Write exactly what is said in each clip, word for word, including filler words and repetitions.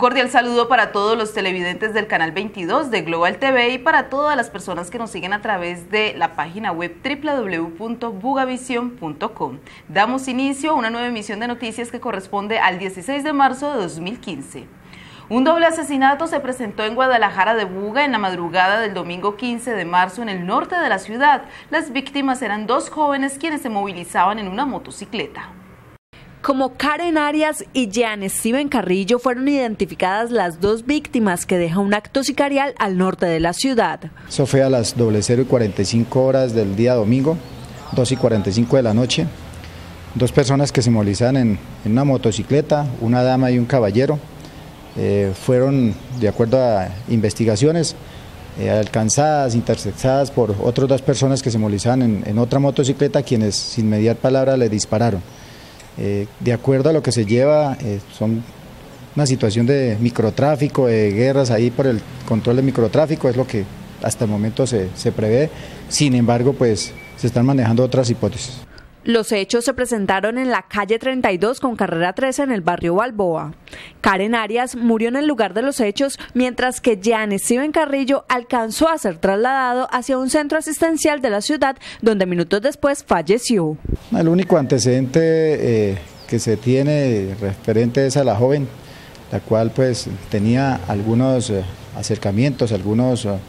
cordial saludo para todos los televidentes del canal veintidós de Global T V y para todas las personas que nos siguen a través de la página web doble u doble u doble u punto bugavision punto com. Damos inicio a una nueva emisión de noticias que corresponde al dieciséis de marzo de dos mil quince. Un doble asesinato se presentó en Guadalajara de Buga en la madrugada del domingo quince de marzo en el norte de la ciudad. Las víctimas eran dos jóvenes quienes se movilizaban en una motocicleta. Como Karen Arias y Jean Steven Carrillo fueron identificadas las dos víctimas que deja un acto sicarial al norte de la ciudad. Eso fue a las cero y cuarenta y cinco horas del día domingo, dos y cuarenta y cinco de la noche. Dos personas que se movilizaban en, en una motocicleta, una dama y un caballero, eh, fueron, de acuerdo a investigaciones, eh, alcanzadas, interceptadas por otras dos personas que se movilizaban en, en otra motocicleta, quienes sin mediar palabra le dispararon. Eh, de acuerdo a lo que se lleva, eh, son una situación de microtráfico, de guerras ahí por el control del microtráfico, es lo que hasta el momento se, se prevé. Sin embargo, pues se están manejando otras hipótesis. Los hechos se presentaron en la calle treinta y dos con carrera trece en el barrio Balboa. Karen Arias murió en el lugar de los hechos, mientras que Jean Steven Carrillo alcanzó a ser trasladado hacia un centro asistencial de la ciudad, donde minutos después falleció. El único antecedente eh, que se tiene referente es a la joven, la cual pues tenía algunos eh, acercamientos, algunos eh,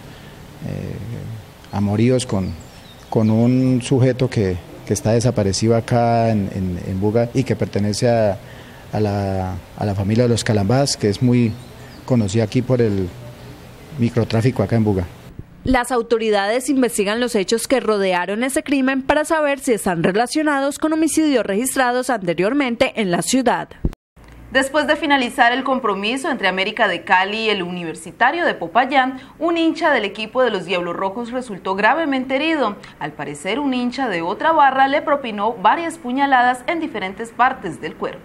amoríos con, con un sujeto que que está desaparecido acá en, en, en Buga y que pertenece a, a, la, a la familia de los Calambás, que es muy conocida aquí por el microtráfico acá en Buga. Las autoridades investigan los hechos que rodearon ese crimen para saber si están relacionados con homicidios registrados anteriormente en la ciudad. Después de finalizar el compromiso entre América de Cali y el Universitario de Popayán, un hincha del equipo de los Diablos Rojos resultó gravemente herido. Al parecer, un hincha de otra barra le propinó varias puñaladas en diferentes partes del cuerpo.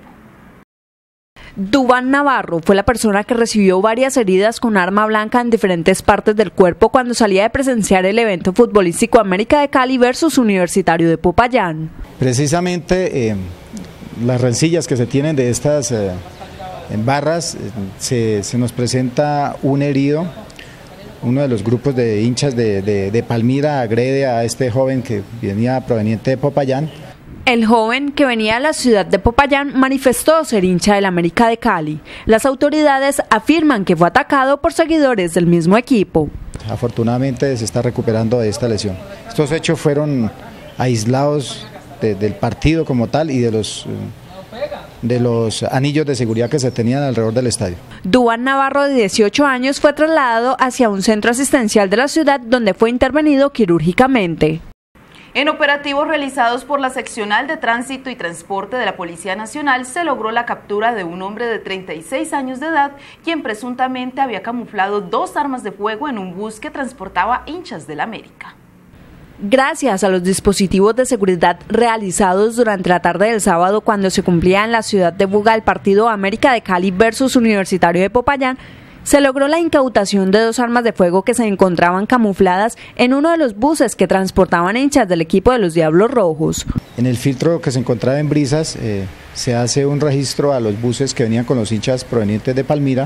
Duván Navarro fue la persona que recibió varias heridas con arma blanca en diferentes partes del cuerpo cuando salía de presenciar el evento futbolístico América de Cali versus Universitario de Popayán. Precisamente eh... las rencillas que se tienen de estas eh, en barras, se, se nos presenta un herido, uno de los grupos de hinchas de, de, de Palmira agrede a este joven que venía proveniente de Popayán. El joven que venía a la ciudad de Popayán manifestó ser hincha del América de Cali. Las autoridades afirman que fue atacado por seguidores del mismo equipo. Afortunadamente se está recuperando de esta lesión. Estos hechos fueron aislados De, del partido como tal y de los, de los anillos de seguridad que se tenían alrededor del estadio. Duván Navarro, de dieciocho años, fue trasladado hacia un centro asistencial de la ciudad donde fue intervenido quirúrgicamente. En operativos realizados por la Seccional de Tránsito y Transporte de la Policía Nacional se logró la captura de un hombre de treinta y seis años de edad, quien presuntamente había camuflado dos armas de fuego en un bus que transportaba hinchas del América. Gracias a los dispositivos de seguridad realizados durante la tarde del sábado cuando se cumplía en la ciudad de Buga el partido América de Cali versus Universitario de Popayán, se logró la incautación de dos armas de fuego que se encontraban camufladas en uno de los buses que transportaban hinchas del equipo de los Diablos Rojos. En el filtro que se encontraba en Brisas eh, se hace un registro a los buses que venían con los hinchas provenientes de Palmira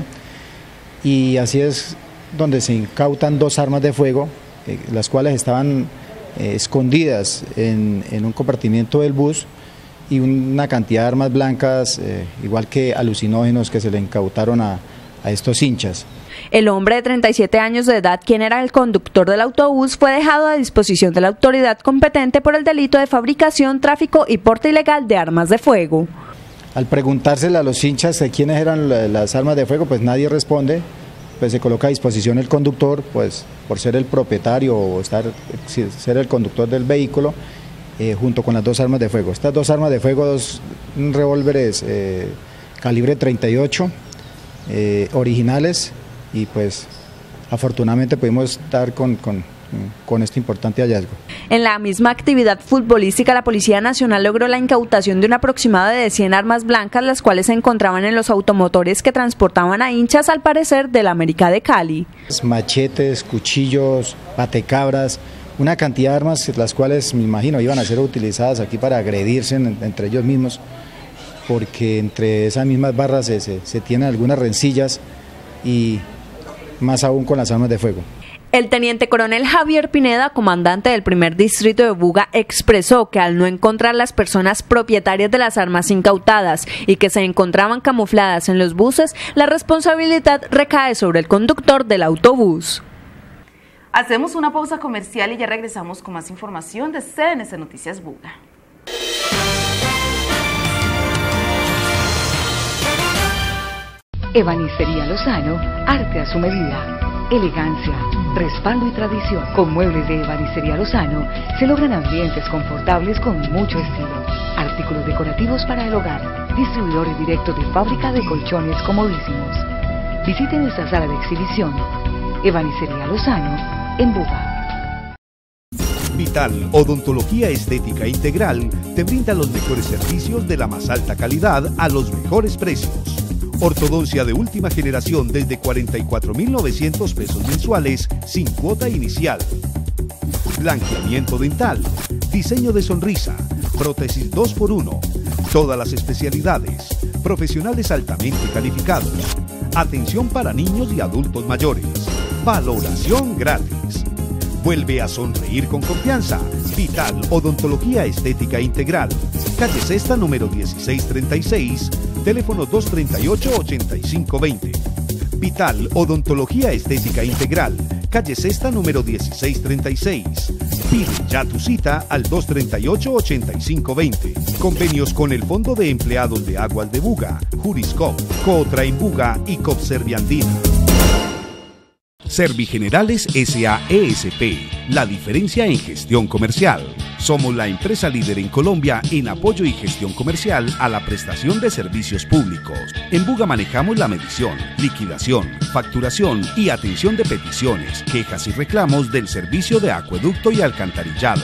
y así es donde se incautan dos armas de fuego, eh, las cuales estaban Eh, escondidas en, en un compartimiento del bus y una cantidad de armas blancas, eh, igual que alucinógenos que se le incautaron a, a estos hinchas. El hombre de treinta y siete años de edad, quien era el conductor del autobús, fue dejado a disposición de la autoridad competente por el delito de fabricación, tráfico y porte ilegal de armas de fuego. Al preguntársele a los hinchas de quiénes eran las armas de fuego, pues nadie responde. Pues se coloca a disposición el conductor, pues por ser el propietario o estar, ser el conductor del vehículo, eh, junto con las dos armas de fuego. Estas dos armas de fuego, dos revólveres eh, calibre treinta y ocho, eh, originales, y pues afortunadamente pudimos dar con, con, con este importante hallazgo. En la misma actividad futbolística, la Policía Nacional logró la incautación de un aproximado de cien armas blancas, las cuales se encontraban en los automotores que transportaban a hinchas, al parecer, del América de Cali. Machetes, cuchillos, batecabras, una cantidad de armas, las cuales me imagino iban a ser utilizadas aquí para agredirse en, entre ellos mismos, porque entre esas mismas barras se, se, se tienen algunas rencillas y más aún con las armas de fuego. El teniente coronel Javier Pineda, comandante del primer distrito de Buga, expresó que al no encontrar las personas propietarias de las armas incautadas y que se encontraban camufladas en los buses, la responsabilidad recae sobre el conductor del autobús. Hacemos una pausa comercial y ya regresamos con más información de C N C Noticias Buga. Ebanistería Lozano, arte a su medida. Elegancia, respaldo y tradición. Con muebles de Ebanistería Lozano se logran ambientes confortables con mucho estilo. Artículos decorativos para el hogar. Distribuidores directos de fábrica de colchones comodísimos. Visite nuestra sala de exhibición. Ebanistería Lozano, en Buga. Vital Odontología Estética Integral te brinda los mejores servicios de la más alta calidad a los mejores precios. Ortodoncia de última generación desde cuarenta y cuatro mil novecientos pesos mensuales sin cuota inicial. Blanqueamiento dental, diseño de sonrisa, prótesis dos por uno, todas las especialidades, profesionales altamente calificados, atención para niños y adultos mayores, valoración gratis. Vuelve a sonreír con confianza. Vital Odontología Estética Integral, calle Sexta número dieciséis treinta y seis, teléfono dos treinta y ocho, ochenta y cinco veinte. Vital Odontología Estética Integral, calle Sexta número dieciséis treinta y seis. Pide ya tu cita al dos treinta y ocho, ochenta y cinco veinte. Convenios con el Fondo de Empleados de Aguas de Buga, Juriscop, Cotrain Buga y Copserviandina. Servigenerales S A E S P, la diferencia en gestión comercial. Somos la empresa líder en Colombia en apoyo y gestión comercial a la prestación de servicios públicos. En Buga manejamos la medición, liquidación, facturación y atención de peticiones, quejas y reclamos del servicio de acueducto y alcantarillado.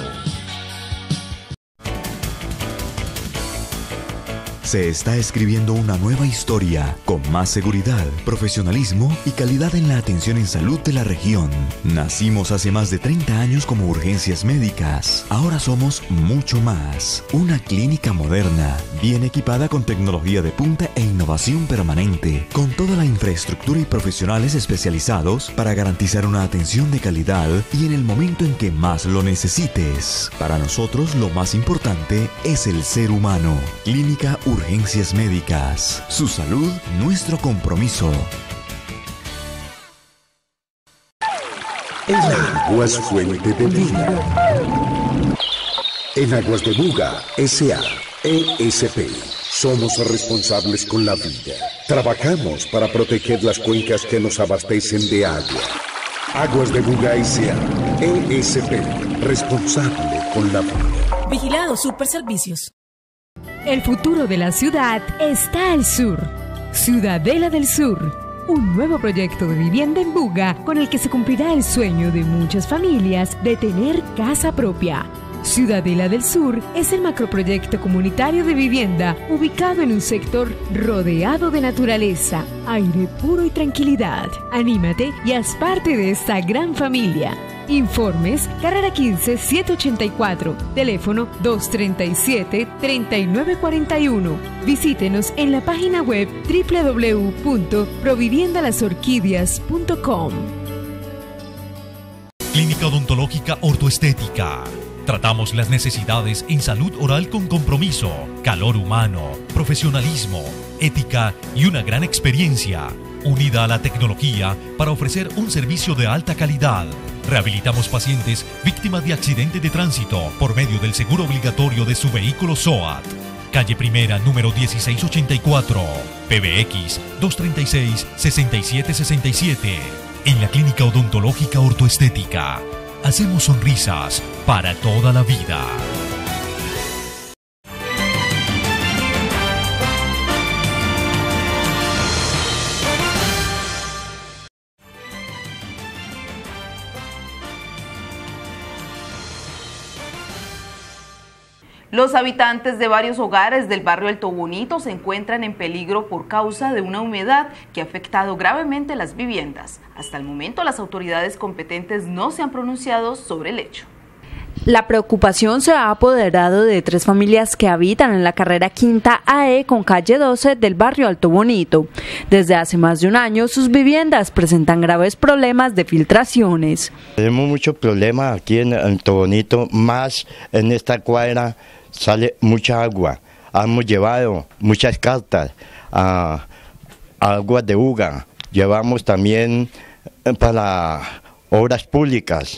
Se está escribiendo una nueva historia con más seguridad, profesionalismo y calidad en la atención en salud de la región. Nacimos hace más de treinta años como Urgencias Médicas. Ahora somos mucho más. Una clínica moderna, bien equipada con tecnología de punta e innovación permanente, con toda la infraestructura y profesionales especializados para garantizar una atención de calidad y en el momento en que más lo necesites. Para nosotros lo más importante es el ser humano. Clínica Urgencias Médicas. Su salud, nuestro compromiso. El agua es fuente de vida. En Aguas de Buga, S A E S P, somos responsables con la vida. Trabajamos para proteger las cuencas que nos abastecen de agua. Aguas de Buga, S A E S P, responsable con la vida. Vigilado Superservicios. El futuro de la ciudad está al sur. Ciudadela del Sur, un nuevo proyecto de vivienda en Buga con el que se cumplirá el sueño de muchas familias de tener casa propia. Ciudadela del Sur es el macroproyecto comunitario de vivienda ubicado en un sector rodeado de naturaleza, aire puro y tranquilidad. Anímate y haz parte de esta gran familia. Informes, carrera quince, setecientos ochenta y cuatro, teléfono dos treinta y siete, treinta y nueve cuarenta y uno. Visítenos en la página web doble u doble u doble u punto provivienda las orquídeas punto com. Clínica Odontológica Ortoestética. Tratamos las necesidades en salud oral con compromiso, calor humano, profesionalismo, ética y una gran experiencia, unida a la tecnología para ofrecer un servicio de alta calidad. Rehabilitamos pacientes víctimas de accidentes de tránsito por medio del seguro obligatorio de su vehículo S O A T. Calle Primera, número dieciséis ochenta y cuatro, P B X dos treinta y seis, sesenta y siete sesenta y siete. En la Clínica Odontológica Ortoestética, hacemos sonrisas para toda la vida. Los habitantes de varios hogares del barrio Alto Bonito se encuentran en peligro por causa de una humedad que ha afectado gravemente las viviendas. Hasta el momento las autoridades competentes no se han pronunciado sobre el hecho. La preocupación se ha apoderado de tres familias que habitan en la carrera Quinta A E con calle doce del barrio Alto Bonito. Desde hace más de un año sus viviendas presentan graves problemas de filtraciones. Tenemos muchos problemas aquí en Alto Bonito, más en esta cuadra sale mucha agua. Hemos llevado muchas cartas a, a aguas de Buga, llevamos también para obras públicas,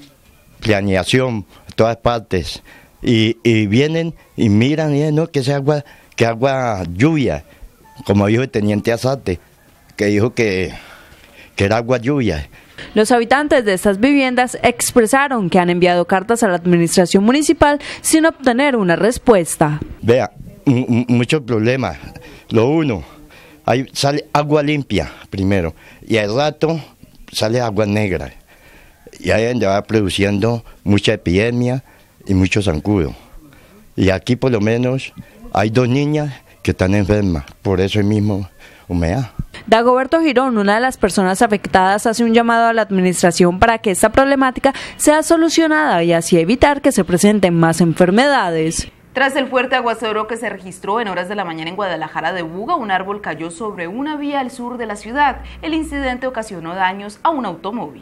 planeación, todas partes, y, y vienen y miran y dicen, no, que es agua, que agua lluvia, como dijo el teniente Azate, que dijo que, que era agua lluvia. Los habitantes de estas viviendas expresaron que han enviado cartas a la administración municipal sin obtener una respuesta. Vea, muchos problemas. Lo uno, hay, sale agua limpia primero, y al rato sale agua negra. Y ahí donde va produciendo mucha epidemia y mucho zancudo. Y aquí por lo menos hay dos niñas que están enfermas, por eso mismo humedad. Dagoberto Girón, una de las personas afectadas, hace un llamado a la administración para que esta problemática sea solucionada y así evitar que se presenten más enfermedades. Tras el fuerte aguacero que se registró en horas de la mañana en Guadalajara de Buga, un árbol cayó sobre una vía al sur de la ciudad. El incidente ocasionó daños a un automóvil.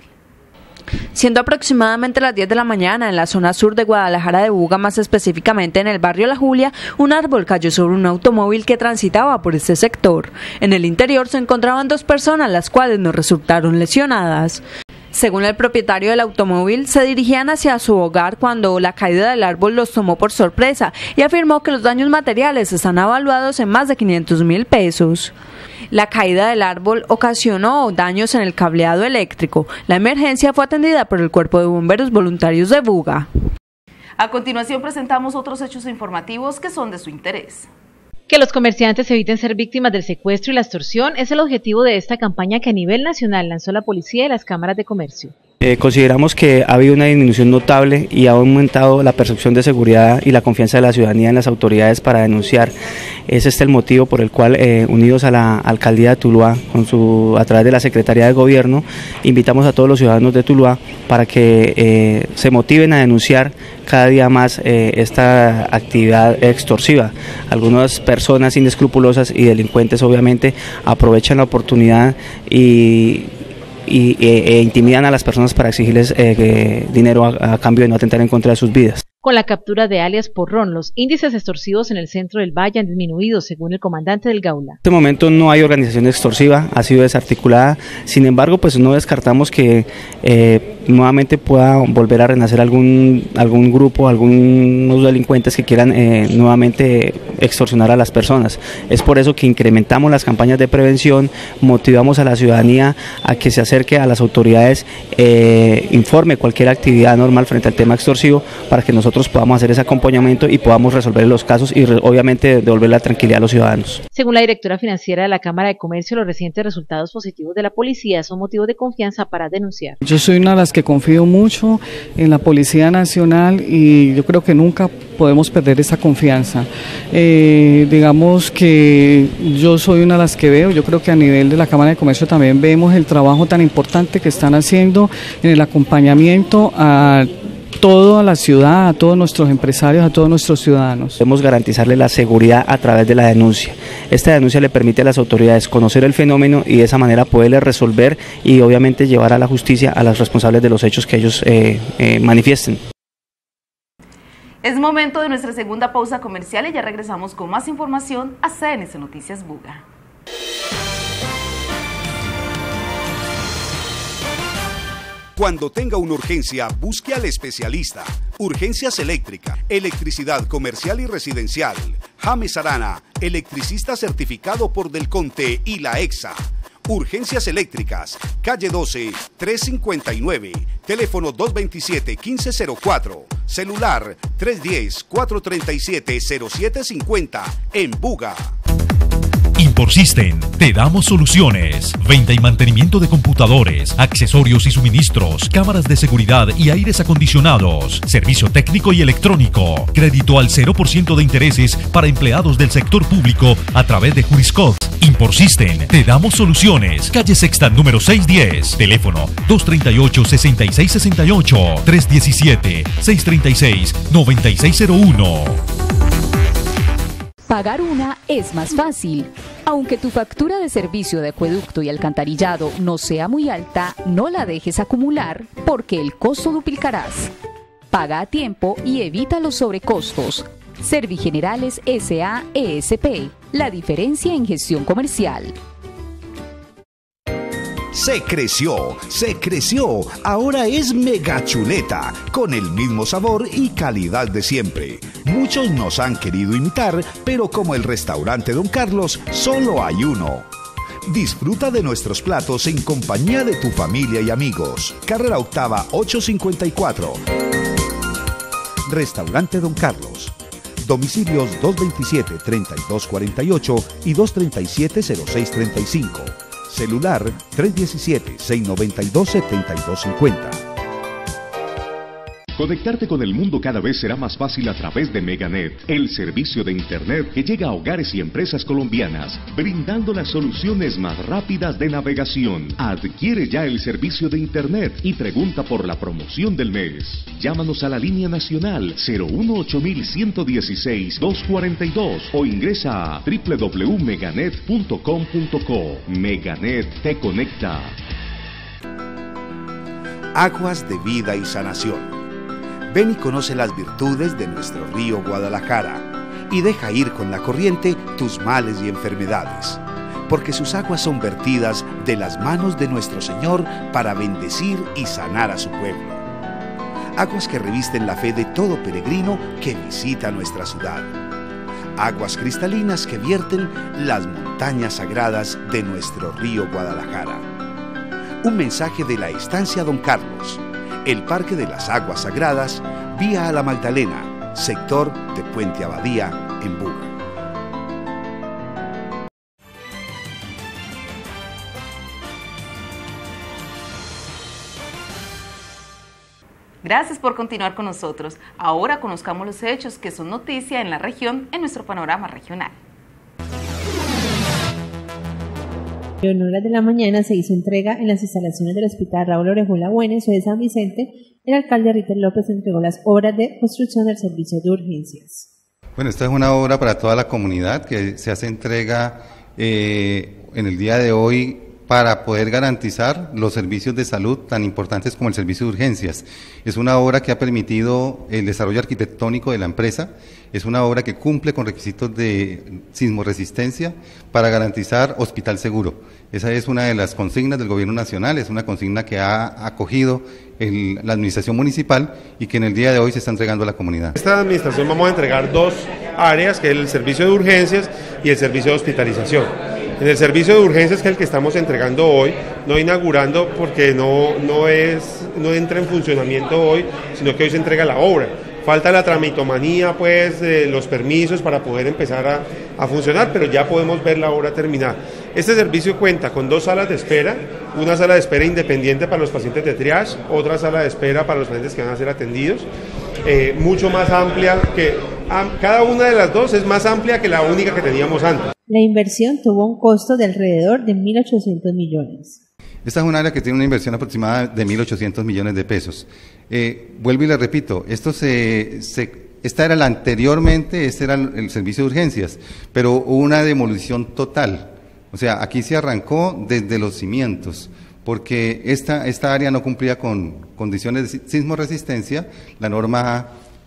Siendo aproximadamente las diez de la mañana en la zona sur de Guadalajara de Buga, más específicamente en el barrio La Julia, un árbol cayó sobre un automóvil que transitaba por este sector. En el interior se encontraban dos personas, las cuales no resultaron lesionadas. Según el propietario del automóvil, se dirigían hacia su hogar cuando la caída del árbol los tomó por sorpresa y afirmó que los daños materiales están evaluados en más de quinientos mil pesos. La caída del árbol ocasionó daños en el cableado eléctrico. La emergencia fue atendida por el Cuerpo de Bomberos Voluntarios de Buga. A continuación presentamos otros hechos informativos que son de su interés. Que los comerciantes eviten ser víctimas del secuestro y la extorsión es el objetivo de esta campaña que a nivel nacional lanzó la policía y las cámaras de comercio. Eh, consideramos que ha habido una disminución notable y ha aumentado la percepción de seguridad y la confianza de la ciudadanía en las autoridades para denunciar. Es este el motivo por el cual, eh, unidos a la alcaldía de Tuluá, con su, a través de la Secretaría de Gobierno, invitamos a todos los ciudadanos de Tuluá para que eh, se motiven a denunciar cada día más eh, esta actividad extorsiva. Algunas personas inescrupulosas y delincuentes obviamente aprovechan la oportunidad y Y, e, e intimidan a las personas para exigirles eh, dinero a, a cambio de no atentar en contra de sus vidas. Con la captura de alias Porrón, los índices extorsivos en el centro del Valle han disminuido, según el comandante del Gaula. En este momento no hay organización extorsiva, ha sido desarticulada, sin embargo, pues no descartamos que eh, nuevamente pueda volver a renacer algún, algún grupo, algunos delincuentes que quieran eh, nuevamente extorsionar a las personas. Es por eso que incrementamos las campañas de prevención, motivamos a la ciudadanía a que se acerque a las autoridades, eh, informe cualquier actividad normal frente al tema extorsivo para que nosotros podamos hacer ese acompañamiento y podamos resolver los casos y re, obviamente devolver la tranquilidad a los ciudadanos. Según la directora financiera de la Cámara de Comercio, los recientes resultados positivos de la policía son motivo de confianza para denunciar. Yo soy una de las que confío mucho en la Policía Nacional y yo creo que nunca podemos perder esa confianza. Eh, digamos que yo soy una de las que veo, yo creo que a nivel de la Cámara de Comercio también vemos el trabajo tan importante que están haciendo en el acompañamiento a toda la ciudad, a todos nuestros empresarios, a todos nuestros ciudadanos. Debemos garantizarle la seguridad a través de la denuncia. Esta denuncia le permite a las autoridades conocer el fenómeno y de esa manera poderle resolver y obviamente llevar a la justicia a los responsables de los hechos que ellos eh, eh, manifiesten. Es momento de nuestra segunda pausa comercial y ya regresamos con más información a C N C Noticias Buga. Cuando tenga una urgencia, busque al especialista. Urgencias Eléctrica, electricidad comercial y residencial. James Arana, electricista certificado por Delconte y la EXA. Urgencias Eléctricas, calle doce, trescientos cincuenta y nueve, teléfono dos veintisiete, quince cero cuatro, celular tres diez, cuatrocientos treinta y siete, cero siete cincuenta, en Buga. Imporsystem, te damos soluciones. Venta y mantenimiento de computadores, accesorios y suministros, cámaras de seguridad y aires acondicionados, servicio técnico y electrónico, crédito al cero por ciento de intereses para empleados del sector público a través de Juriscox. Imporsystem, te damos soluciones. Calle Sexta número seiscientos diez, teléfono dos treinta y ocho, sesenta y seis sesenta y ocho, tres diecisiete, seiscientos treinta y seis, noventa y seis cero uno. Pagar una es más fácil. Aunque tu factura de servicio de acueducto y alcantarillado no sea muy alta, no la dejes acumular porque el costo duplicarás. Paga a tiempo y evita los sobrecostos. Servigenerales S A E S P. La diferencia en gestión comercial. Se creció, se creció, ahora es Mega Chuleta, con el mismo sabor y calidad de siempre. Muchos nos han querido imitar, pero como el restaurante Don Carlos, solo hay uno. Disfruta de nuestros platos en compañía de tu familia y amigos. Carrera Octava ochocientos cincuenta y cuatro. Restaurante Don Carlos. Domicilios dos veintisiete, treinta y dos cuarenta y ocho y dos treinta y siete, cero seis treinta y cinco. Celular tres diecisiete, seiscientos noventa y dos, setenta y dos cincuenta. Conectarte con el mundo cada vez será más fácil a través de Meganet, el servicio de Internet que llega a hogares y empresas colombianas, brindando las soluciones más rápidas de navegación. Adquiere ya el servicio de Internet y pregunta por la promoción del mes. Llámanos a la línea nacional cero uno ocho uno uno uno seis, dos cuatro dos o ingresa a doble u doble u doble u punto meganet punto com punto co. Meganet te conecta. Aguas de vida y sanación. Ven y conoce las virtudes de nuestro río Guadalajara y deja ir con la corriente tus males y enfermedades, porque sus aguas son vertidas de las manos de nuestro Señor para bendecir y sanar a su pueblo. Aguas que revisten la fe de todo peregrino que visita nuestra ciudad. Aguas cristalinas que vierten las montañas sagradas de nuestro río Guadalajara. Un mensaje de la Estancia Don Carlos, el Parque de las Aguas Sagradas, vía a la Magdalena, sector de Puente Abadía, en Buga. Gracias por continuar con nosotros. Ahora conozcamos los hechos que son noticia en la región en nuestro panorama regional. En horas de la mañana se hizo entrega en las instalaciones del Hospital Raúl Orejuela Buenes de San Vicente. El alcalde Ritter López entregó las obras de construcción del servicio de urgencias. Bueno, esta es una obra para toda la comunidad que se hace entrega eh, en el día de hoy para poder garantizar los servicios de salud tan importantes como el servicio de urgencias. Es una obra que ha permitido el desarrollo arquitectónico de la empresa, es una obra que cumple con requisitos de sismoresistencia para garantizar hospital seguro. Esa es una de las consignas del Gobierno Nacional, es una consigna que ha acogido el, la Administración Municipal y que en el día de hoy se está entregando a la comunidad. Esta administración vamos a entregar dos áreas, que es el servicio de urgencias y el servicio de hospitalización. En el servicio de urgencias, que es el que estamos entregando hoy, no inaugurando porque no, no, es, no entra en funcionamiento hoy, sino que hoy se entrega la obra. Falta la tramitomanía, pues, de los permisos para poder empezar a, a funcionar, pero ya podemos ver la obra terminada. Este servicio cuenta con dos salas de espera, una sala de espera independiente para los pacientes de triage, otra sala de espera para los pacientes que van a ser atendidos, eh, mucho más amplia, que a, cada una de las dos es más amplia que la única que teníamos antes. La inversión tuvo un costo de alrededor de mil ochocientos millones. Esta es un área que tiene una inversión aproximada de mil ochocientos millones de pesos. Eh, vuelvo y le repito, esto se, se, esta era la anteriormente, este era el, el servicio de urgencias, pero hubo una demolición total. O sea, aquí se arrancó desde los cimientos, porque esta, esta área no cumplía con condiciones de sismoresistencia, la norma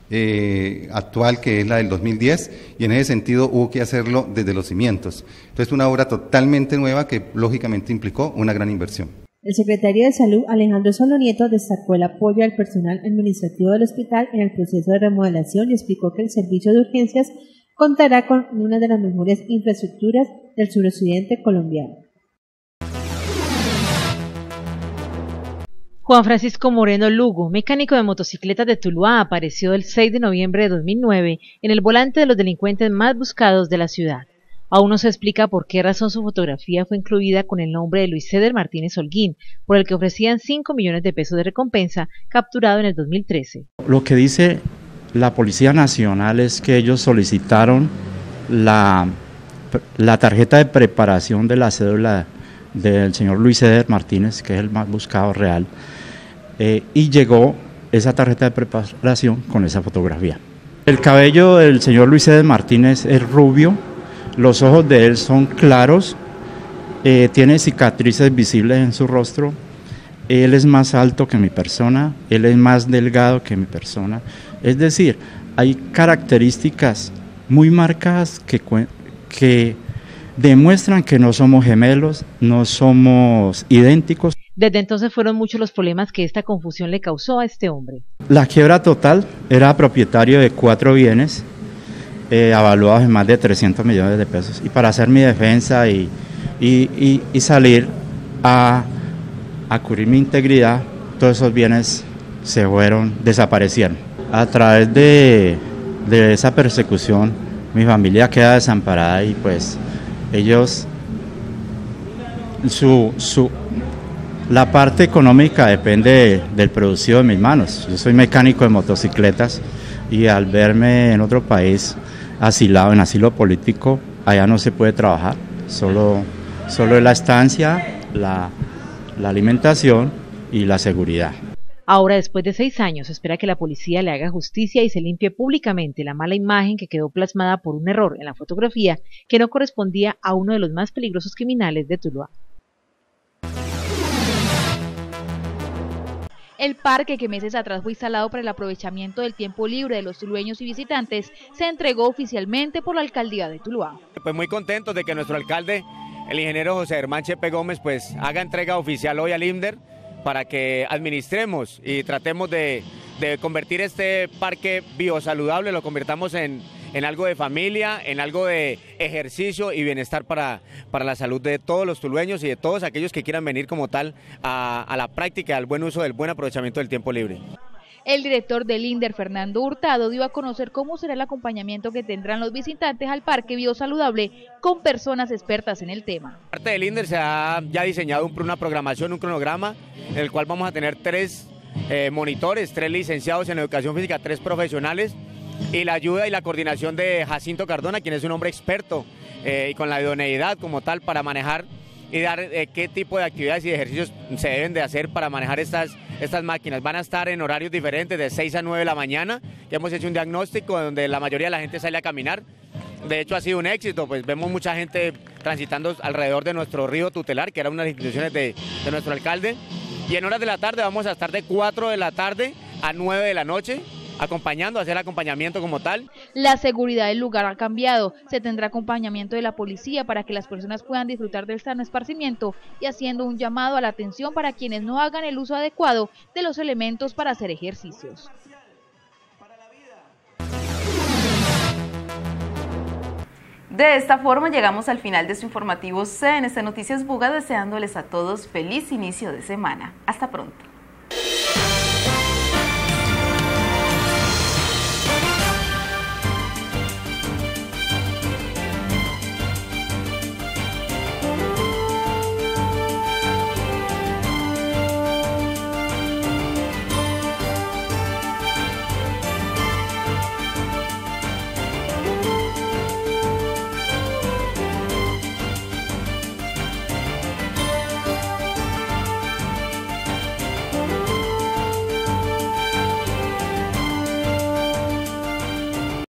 eh, actual que es la del dos mil diez, y en ese sentido hubo que hacerlo desde los cimientos. Entonces, una obra totalmente nueva que lógicamente implicó una gran inversión. El secretario de Salud, Alejandro Solonieto, destacó el apoyo al personal administrativo del hospital en el proceso de remodelación y explicó que el servicio de urgencias contará con una de las mejores infraestructuras del suroccidente colombiano. Juan Francisco Moreno Lugo, mecánico de motocicletas de Tuluá, apareció el seis de noviembre de dos mil nueve en el volante de los delincuentes más buscados de la ciudad. Aún no se explica por qué razón su fotografía fue incluida con el nombre de Luis Ceder Martínez Holguín, por el que ofrecían cinco millones de pesos de recompensa, capturado en el dos mil trece. Lo que dice la Policía Nacional es que ellos solicitaron la, la tarjeta de preparación de la cédula del señor Luis Ceder Martínez, que es el más buscado real, eh, y llegó esa tarjeta de preparación con esa fotografía. El cabello del señor Luis Ceder Martínez es rubio, los ojos de él son claros, eh, tiene cicatrices visibles en su rostro, él es más alto que mi persona, él es más delgado que mi persona, es decir, hay características muy marcadas que, que demuestran que no somos gemelos, no somos idénticos. Desde entonces fueron muchos los problemas que esta confusión le causó a este hombre. La quiebra total, era propietario de cuatro bienes, Eh, avaluados en más de trescientos millones de pesos, y para hacer mi defensa y, y, y, y salir a, a cubrir mi integridad, todos esos bienes se fueron, desaparecieron. A través de, de esa persecución, mi familia queda desamparada y pues ellos, su, su, la parte económica depende de, del producido de mis manos. Yo soy mecánico de motocicletas y al verme en otro país asilado, en asilo político, allá no se puede trabajar, solo, solo es la estancia, la, la alimentación y la seguridad. Ahora, después de seis años, espera que la policía le haga justicia y se limpie públicamente la mala imagen que quedó plasmada por un error en la fotografía que no correspondía a uno de los más peligrosos criminales de Tuluá. El parque, que meses atrás fue instalado para el aprovechamiento del tiempo libre de los tulueños y visitantes, se entregó oficialmente por la alcaldía de Tuluá. Pues muy contentos de que nuestro alcalde, el ingeniero José Germán Chepe Gómez, pues haga entrega oficial hoy al INDER para que administremos y tratemos de, de convertir este parque biosaludable, lo convirtamos en, en algo de familia, en algo de ejercicio y bienestar para, para la salud de todos los tulueños y de todos aquellos que quieran venir como tal a, a la práctica, al buen uso del buen aprovechamiento del tiempo libre. El director del INDER, Fernando Hurtado, dio a conocer cómo será el acompañamiento que tendrán los visitantes al parque biosaludable con personas expertas en el tema. Parte del INDER se ha ya diseñado una programación, un cronograma, en el cual vamos a tener tres eh, monitores, tres licenciados en educación física, tres profesionales, y la ayuda y la coordinación de Jacinto Cardona, quien es un hombre experto eh, y con la idoneidad como tal para manejar y dar eh, qué tipo de actividades y ejercicios se deben de hacer para manejar estas, estas máquinas. Van a estar en horarios diferentes, de seis a nueve de la mañana, que hemos hecho un diagnóstico donde la mayoría de la gente sale a caminar. De hecho ha sido un éxito, pues vemos mucha gente transitando alrededor de nuestro río tutelar, que era una de las instituciones de, de nuestro alcalde. Y en horas de la tarde vamos a estar de cuatro de la tarde a nueve de la noche, acompañando, hacer acompañamiento como tal. La seguridad del lugar ha cambiado, se tendrá acompañamiento de la policía para que las personas puedan disfrutar del sano esparcimiento y haciendo un llamado a la atención para quienes no hagan el uso adecuado de los elementos para hacer ejercicios. De esta forma llegamos al final de su informativo C N C Noticias Buga, deseándoles a todos feliz inicio de semana. Hasta pronto.